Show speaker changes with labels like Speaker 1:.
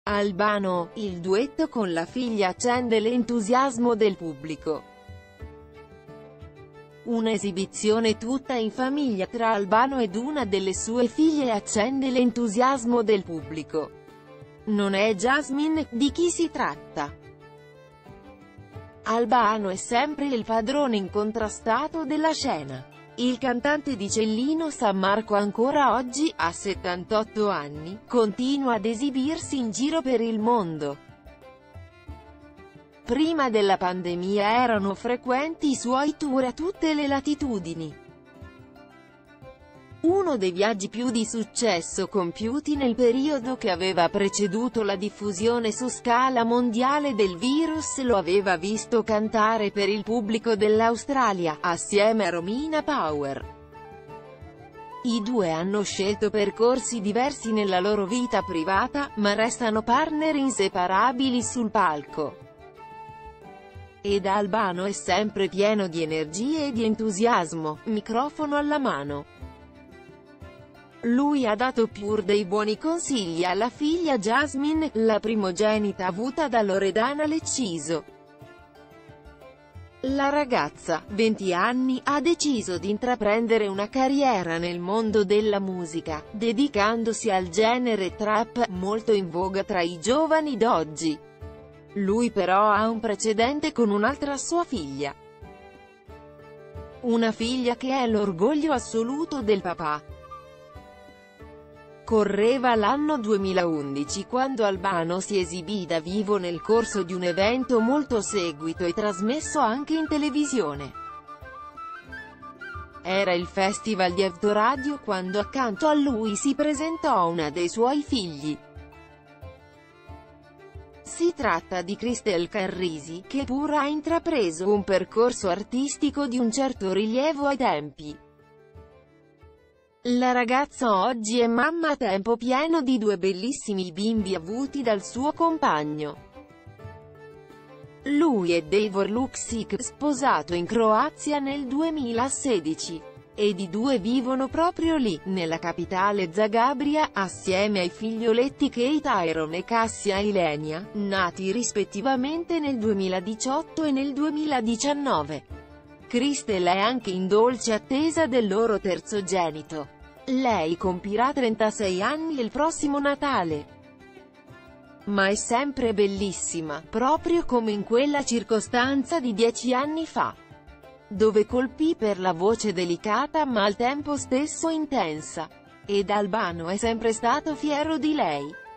Speaker 1: Albano, il duetto con la figlia accende l'entusiasmo del pubblico. Un'esibizione tutta in famiglia tra Albano ed una delle sue figlie accende l'entusiasmo del pubblico. Non è Jasmine, di chi si tratta? Albano è sempre il padrone incontrastato della scena. Il cantante di Cellino San Marco ancora oggi, a 78 anni, continua ad esibirsi in giro per il mondo. Prima della pandemia erano frequenti i suoi tour a tutte le latitudini. Uno dei viaggi più di successo compiuti nel periodo che aveva preceduto la diffusione su scala mondiale del virus lo aveva visto cantare per il pubblico dell'Australia, assieme a Romina Power. I due hanno scelto percorsi diversi nella loro vita privata, ma restano partner inseparabili sul palco. Ed Albano è sempre pieno di energie e di entusiasmo, microfono alla mano. Lui ha dato pur dei buoni consigli alla figlia Jasmine, la primogenita avuta da Loredana Lecciso. La ragazza, 20 anni, ha deciso di intraprendere una carriera nel mondo della musica, dedicandosi al genere trap, molto in voga tra i giovani d'oggi. Lui però ha un precedente con un'altra sua figlia. Una figlia che è l'orgoglio assoluto del papà. Correva l'anno 2011 quando Albano si esibì da vivo nel corso di un evento molto seguito e trasmesso anche in televisione. Era il Festival di Autoradio quando accanto a lui si presentò una dei suoi figli. Si tratta di Cristel Carrisi, che pur ha intrapreso un percorso artistico di un certo rilievo ai tempi. La ragazza oggi è mamma a tempo pieno di due bellissimi bimbi avuti dal suo compagno. Lui è Davor Luksic, sposato in Croazia nel 2016. Ed i due vivono proprio lì, nella capitale Zagabria, assieme ai figlioletti Kate Iron e Cassia Ilenia, nati rispettivamente nel 2018 e nel 2019. Cristel è anche in dolce attesa del loro terzogenito. Lei compirà 36 anni il prossimo Natale. Ma è sempre bellissima, proprio come in quella circostanza di 10 anni fa, dove colpì per la voce delicata ma al tempo stesso intensa. Ed Albano è sempre stato fiero di lei.